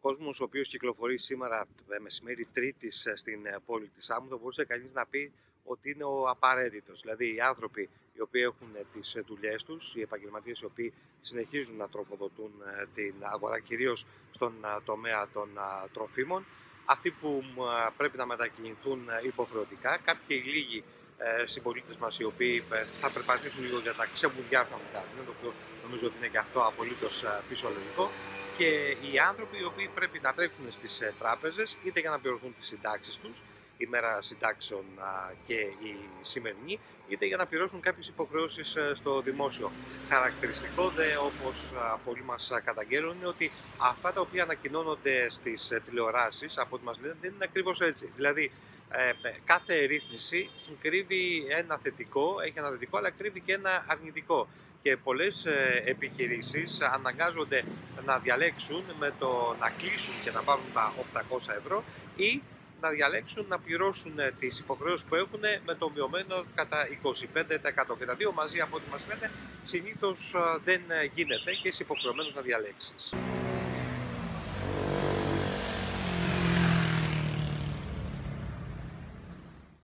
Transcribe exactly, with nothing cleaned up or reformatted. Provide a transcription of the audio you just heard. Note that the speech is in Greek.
κόσμος ο οποίος κυκλοφορεί σήμερα μεσημέρι Τρίτης στην πόλη της Σάμου, θα μπορούσε κανείς να πει ότι είναι ο απαραίτητος. Δηλαδή οι άνθρωποι οι οποίοι έχουν τις δουλειές τους, οι επαγγελματίες οι οποίοι συνεχίζουν να τροφοδοτούν την αγορά, κυρίως στον τομέα των τροφίμων, αυτοί που πρέπει να μετακινηθούν υποχρεωτικά, κάποιοι λίγοι συμπολίτες μας οι οποίοι θα περπατήσουν λίγο για να ξεμουδιάσουν από τα το οποίο νομίζω ότι είναι και αυτό απολύτως φυσιολογικό, και οι άνθρωποι οι οποίοι πρέπει να τρέξουν στις τράπεζες είτε για να πληρωθούν τις συντάξεις τους, η μέρα συντάξεων και η σημερινή, είτε για να πληρώσουν κάποιες υποχρεώσεις στο δημόσιο. Χαρακτηριστικό δε, όπως πολλοί μας καταγγέλνουν, είναι ότι αυτά τα οποία ανακοινώνονται στις τηλεοράσεις από ό,τι μας λένε δεν είναι ακριβώς έτσι. Δηλαδή ε, κάθε ρύθμιση κρύβει ένα θετικό, έχει ένα θετικό, αλλά κρύβει και ένα αρνητικό. Και πολλές επιχειρήσεις αναγκάζονται να διαλέξουν με το να κλείσουν και να πάρουν τα οκτακόσια ευρώ ή να διαλέξουν να πληρώσουν τις υποχρεώσεις που έχουν με το μειωμένο κατά είκοσι πέντε τοις εκατό. Και τα δύο μαζί, από ό,τι μας λένε, συνήθως δεν γίνεται και είσαι υποχρεωμένος να διαλέξεις.